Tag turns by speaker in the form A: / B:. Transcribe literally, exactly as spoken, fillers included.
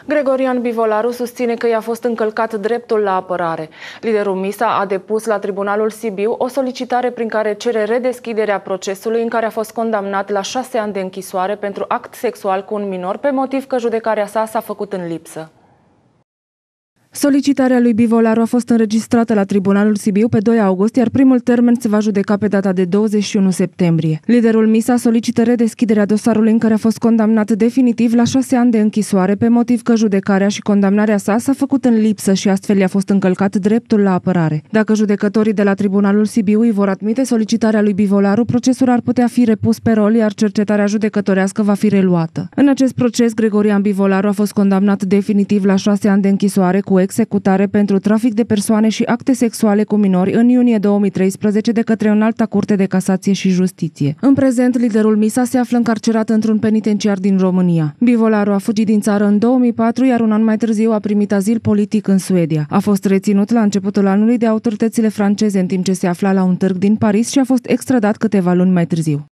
A: Gregorian Bivolaru susține că i-a fost încălcat dreptul la apărare. Liderul Misa a depus la Tribunalul Sibiu o solicitare prin care cere redeschiderea procesului în care a fost condamnat la șase ani de închisoare pentru act sexual cu un minor, pe motiv că judecarea sa s-a făcut în lipsă. Solicitarea lui Bivolaru a fost înregistrată la Tribunalul Sibiu pe doi august, iar primul termen se va judeca pe data de douăzeci și unu septembrie. Liderul Misa solicită redeschiderea dosarului în care a fost condamnat definitiv la șase ani de închisoare, pe motiv că judecarea și condamnarea sa s-a făcut în lipsă și astfel i-a fost încălcat dreptul la apărare. Dacă judecătorii de la Tribunalul Sibiu îi vor admite solicitarea lui Bivolaru, procesul ar putea fi repus pe rol, iar cercetarea judecătorească va fi reluată. În acest proces, Gregorian Bivolaru a fost condamnat definitiv la șase ani de închisoare cu executare pentru trafic de persoane și acte sexuale cu minori în iunie două mii treisprezece de către Înalta Curte de Casație și Justiție. În prezent, liderul Misa se află încarcerat într-un penitenciar din România. Bivolaru a fugit din țară în două mii patru, iar un an mai târziu a primit azil politic în Suedia. A fost reținut la începutul anului de autoritățile franceze în timp ce se afla la un târg din Paris și a fost extradat câteva luni mai târziu.